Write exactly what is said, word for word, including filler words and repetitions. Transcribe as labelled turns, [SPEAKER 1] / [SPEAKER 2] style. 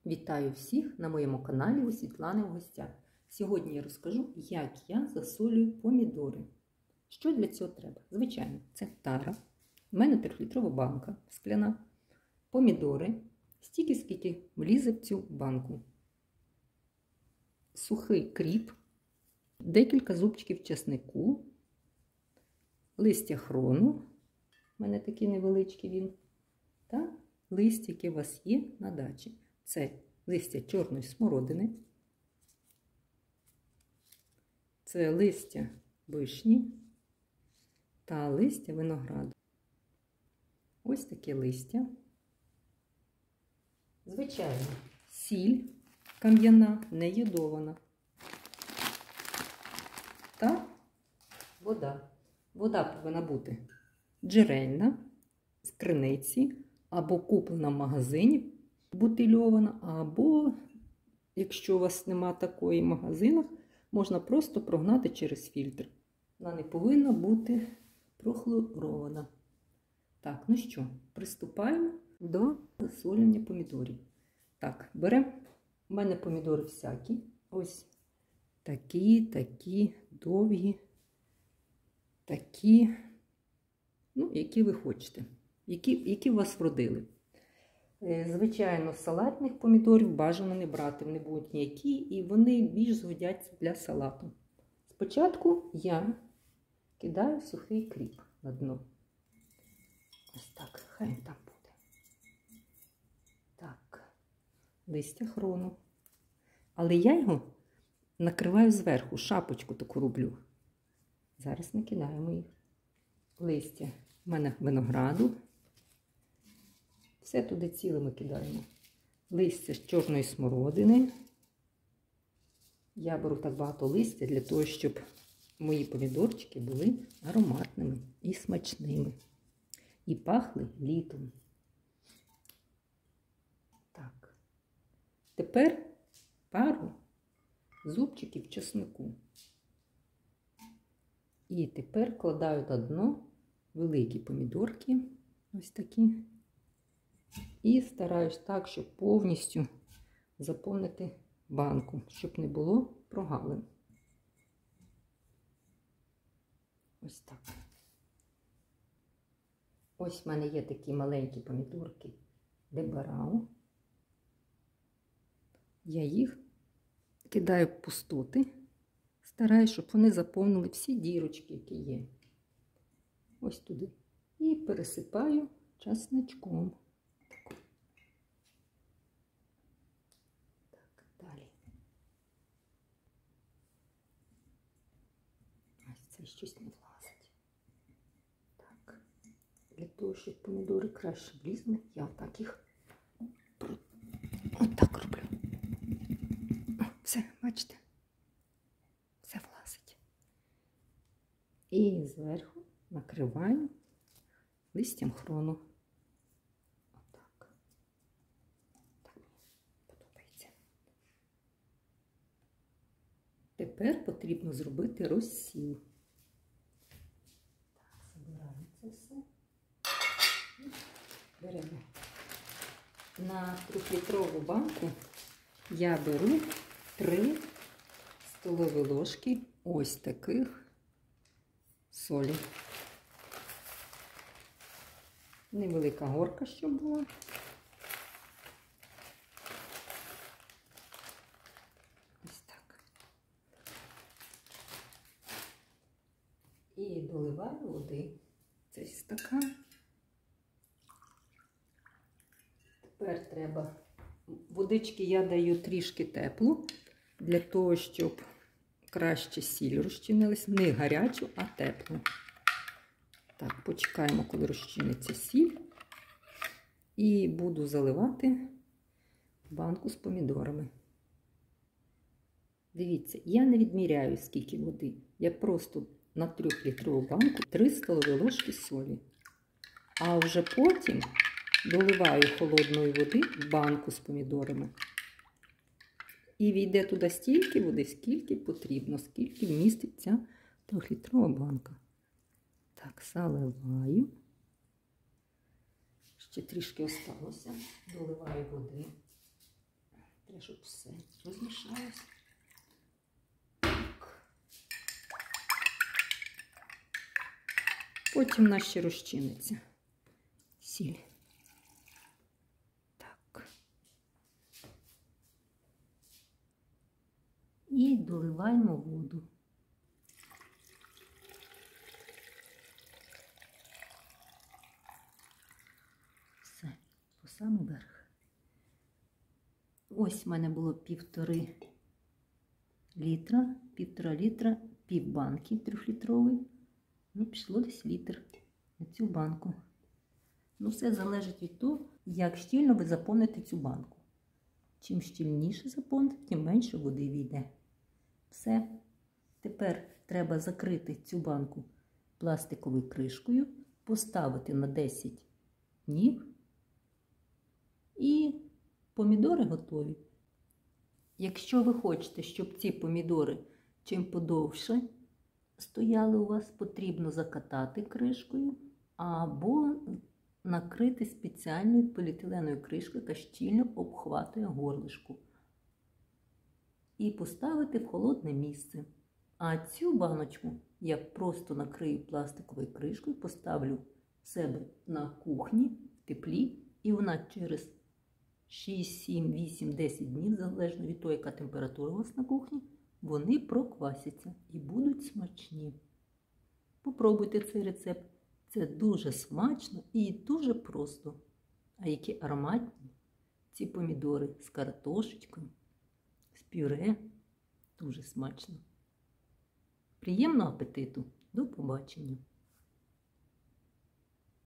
[SPEAKER 1] Вітаю всіх на моєму каналі у Світлани в гостях. Сьогодні я розкажу, як я засолюю помідори. Що для цього треба? Звичайно, це тара, у мене трьохлітрова банка скляна, помідори, стільки, скільки влізе в цю банку, сухий кріп, декілька зубчиків чеснику, листя хрону, у мене такий невеличкий він, та листя, яке у вас є на дачі. Це листя чорної смородини, це листя вишні та листя винограду. Ось таке листя. Звичайно, сіль кам'яна, не йодована. Та вода. Вода повинна бути джерельна, з криниці або куплена в магазині, бутильована, або, якщо у вас нема такої в магазинах, можна просто прогнати через фільтр. Вона не повинна бути прохлорована. Так, ну що, приступаємо до засолення помідорів. Так, беремо, у мене помідори всякі, ось такі, такі, довгі, такі, ну, які ви хочете, які, які у вас вродили. Звичайно, салатних помідорів бажано не брати, вони будуть м'які і вони більш згодяться для салату. Спочатку я кидаю сухий кріп на дно. Ось так, хай він там буде. Так, листя хрону. Але я його накриваю зверху, шапочку таку роблю. Зараз накидаємо їх. Листя в мене винограду. Все туди ціле ми кидаємо. Листя з чорної смородини. Я беру так багато листя для того, щоб мої помідорчики були ароматними і смачними. І пахли літом. Так. Тепер пару зубчиків чеснику. І тепер кладаю на дно великі помідорки. Ось такі. І стараюсь так, щоб повністю заповнити банку, щоб не було прогалин. Ось так. Ось в мене є такі маленькі помідорки дебарау. Я їх кидаю в пустоти, стараюсь, щоб вони заповнили всі дірочки, які є. Ось туди. І пересипаю чесничком. Це щось не влазить. Так. Для того, щоб помідори краще влізли, я отак їх отак роблю. О, все, бачите? Все влазить. І зверху накриваю листям хрону. Отак. Так мені подобається. Тепер потрібно зробити розсіл. Все. Беремо. На трьохлітрову банку я беру три столові ложки ось таких солі. Невелика горка, щоб була. Ось так. І доливаю води. Цей стакан. Тепер треба, водички я даю трішки теплу, для того, щоб краще сіль розчинилась. Не гарячу, а теплу. Так, почекаємо, коли розчиниться сіль. І буду заливати банку з помідорами. Дивіться, я не відміряю, скільки води. Я просто на трьохлітрову банку три столові ложки солі. А вже потім доливаю холодної води в банку з помідорами. І війде туди стільки води, скільки потрібно, скільки вмістить ця трьохлітрова банка. Так, заливаю. Ще трішки осталося. Доливаю води. Треба, щоб все розмішалось. Потім вона ще розчиниться. Сіль. Так. І доливаємо воду. Все, по самий верх. Ось в мене було півтори літра, півтора літра, пів банки трьохлітровий. Ну, пішло десь літр на цю банку. Ну, все залежить від того, як щільно ви заповните цю банку. Чим щільніше заповните, тим менше води війде. Все. Тепер треба закрити цю банку пластиковою кришкою, поставити на десять днів. І помідори готові. Якщо ви хочете, щоб ці помідори чим подовше стояли у вас, потрібно закатати кришкою або накрити спеціальною поліетиленовою кришкою, яка щільно обхватує горлишку. І поставити в холодне місце. А цю баночку я просто накрию пластиковою кришкою, поставлю в себе на кухні в теплі, і вона через шість, сім, вісім, десять днів, залежно від того, яка температура у вас на кухні, вони проквасяться і будуть смачні. Попробуйте цей рецепт. Це дуже смачно і дуже просто. А які ароматні ці помідори з картошечкою, з пюре. Дуже смачно. Приємного апетиту. До побачення.